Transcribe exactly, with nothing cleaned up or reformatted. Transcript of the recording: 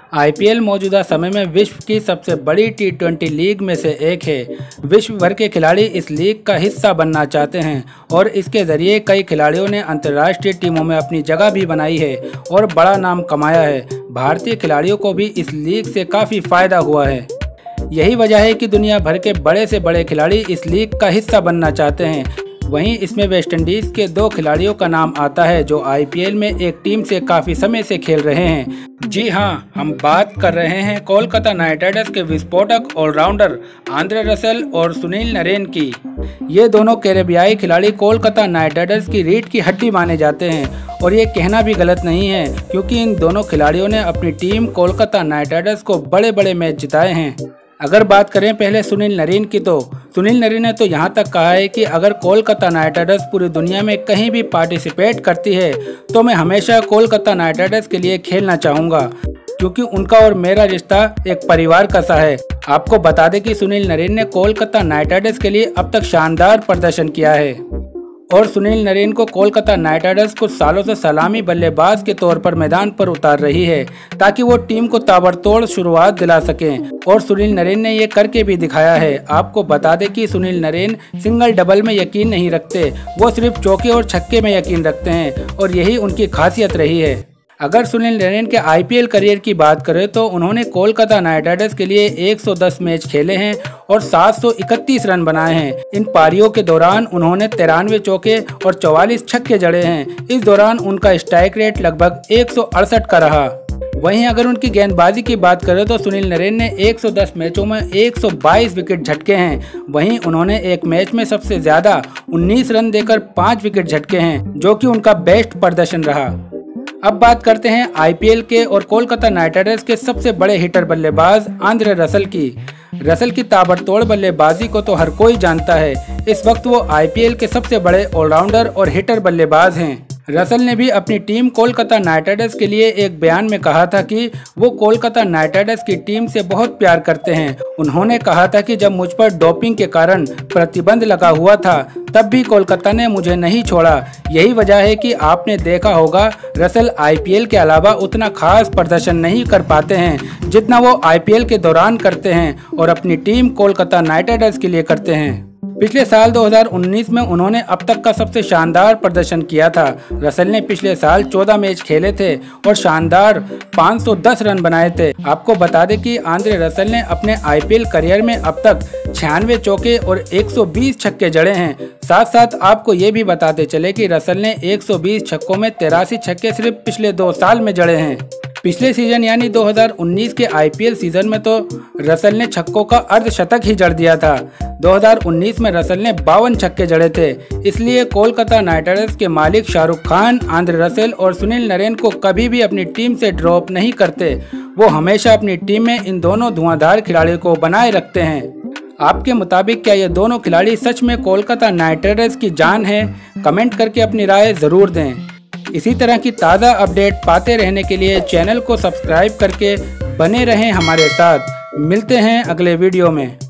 IPL मौजूदा समय में विश्व की सबसे बड़ी टी ट्वेंटी लीग में से एक है। विश्व भर के खिलाड़ी इस लीग का हिस्सा बनना चाहते हैं और इसके ज़रिए कई खिलाड़ियों ने अंतर्राष्ट्रीय टीमों में अपनी जगह भी बनाई है और बड़ा नाम कमाया है। भारतीय खिलाड़ियों को भी इस लीग से काफ़ी फ़ायदा हुआ है। यही वजह है कि दुनिया भर के बड़े से बड़े खिलाड़ी इस लीग का हिस्सा बनना चाहते हैं। वहीं इसमें वेस्टइंडीज़ के दो खिलाड़ियों का नाम आता है जो आईपीएल में एक टीम से काफ़ी समय से खेल रहे हैं। जी हां, हम बात कर रहे हैं कोलकाता नाइट राइडर्स के विस्फोटक ऑलराउंडर आंद्रे रसेल और सुनील नरेन की। ये दोनों कैरेबियाई खिलाड़ी कोलकाता नाइट राइडर्स की रीढ़ की हड्डी माने जाते हैं और ये कहना भी गलत नहीं है क्योंकि इन दोनों खिलाड़ियों ने अपनी टीम कोलकाता नाइट राइडर्स को बड़े बड़े मैच जिताए हैं। अगर बात करें पहले सुनील नरेन की, तो सुनील नरेन ने तो यहाँ तक कहा है कि अगर कोलकाता नाइट राइडर्स पूरी दुनिया में कहीं भी पार्टिसिपेट करती है तो मैं हमेशा कोलकाता नाइट राइडर्स के लिए खेलना चाहूँगा क्योंकि उनका और मेरा रिश्ता एक परिवार का सा है। आपको बता दें कि सुनील नरेन ने कोलकाता नाइट राइडर्स के लिए अब तक शानदार प्रदर्शन किया है और सुनील नरेन को कोलकाता नाइट राइडर्स कुछ सालों से सलामी बल्लेबाज के तौर पर मैदान पर उतार रही है ताकि वो टीम को ताबड़तोड़ शुरुआत दिला सकें और सुनील नरेन ने ये करके भी दिखाया है। आपको बता दें कि सुनील नरेन सिंगल डबल में यकीन नहीं रखते, वो सिर्फ चौके और छक्के में यकीन रखते हैं और यही उनकी खासियत रही है। अगर सुनील नरेन के आईपीएल करियर की बात करें तो उन्होंने कोलकाता नाइट राइडर्स के लिए एक सौ दस मैच खेले हैं और सात सौ इकतीस रन बनाए हैं। इन पारियों के दौरान उन्होंने तिरानवे चौके और चौवालीस छक्के जड़े हैं। इस दौरान उनका स्ट्राइक रेट लगभग एक सौ अड़सठ का रहा। वहीं अगर उनकी गेंदबाजी की बात करें तो सुनील नरेन ने एक सौ दस मैचों में एक सौ बाईस विकेट झटके हैं। वहीं उन्होंने एक मैच में सबसे ज्यादा उन्नीस रन देकर पाँच विकेट झटके हैं जो कि उनका बेस्ट प्रदर्शन रहा। अब बात करते हैं आईपीएल के और कोलकाता नाइट राइडर्स के सबसे बड़े हिटर बल्लेबाज आंद्रे रसेल की। रसेल की ताबड़तोड़ बल्लेबाजी को तो हर कोई जानता है। इस वक्त वो आईपीएल के सबसे बड़े ऑलराउंडर और हिटर बल्लेबाज हैं। रसेल ने भी अपनी टीम कोलकाता नाइट राइडर्स के लिए एक बयान में कहा था कि वो कोलकाता नाइट राइडर्स की टीम से बहुत प्यार करते हैं। उन्होंने कहा था कि जब मुझ पर डोपिंग के कारण प्रतिबंध लगा हुआ था तब भी कोलकाता ने मुझे नहीं छोड़ा। यही वजह है कि आपने देखा होगा रसेल आईपीएल के अलावा उतना खास प्रदर्शन नहीं कर पाते हैं जितना वो आईपीएल के दौरान करते हैं और अपनी टीम कोलकाता नाइट राइडर्स के लिए करते हैं। पिछले साल दो हज़ार उन्नीस में उन्होंने अब तक का सबसे शानदार प्रदर्शन किया था। रसेल ने पिछले साल चौदह मैच खेले थे और शानदार पाँच सौ दस रन बनाए थे। आपको बता दें कि आंद्रे रसेल ने अपने आईपीएल करियर में अब तक छियानवे चौके और एक सौ बीस छक्के जड़े हैं। साथ साथ आपको ये भी बताते चले कि रसेल ने एक सौ बीस छक्कों में तिरासी छक्के सिर्फ पिछले दो साल में जड़े हैं। पिछले सीजन यानी दो हज़ार उन्नीस के आईपीएल सीजन में तो रसेल ने छक्कों का अर्धशतक ही जड़ दिया था। दो हज़ार उन्नीस में रसेल ने बावन छक्के जड़े थे। इसलिए कोलकाता नाइट राइडर्स के मालिक शाहरुख खान आंद्रे रसेल और सुनील नरेन को कभी भी अपनी टीम से ड्रॉप नहीं करते। वो हमेशा अपनी टीम में इन दोनों धुआंधार खिलाड़ियों को बनाए रखते हैं। आपके मुताबिक क्या ये दोनों खिलाड़ी सच में कोलकाता नाइट राइडर्स की जान है? कमेंट करके अपनी राय ज़रूर दें। इसी तरह की ताज़ा अपडेट पाते रहने के लिए चैनल को सब्सक्राइब करके बने रहें हमारे साथ। मिलते हैं अगले वीडियो में।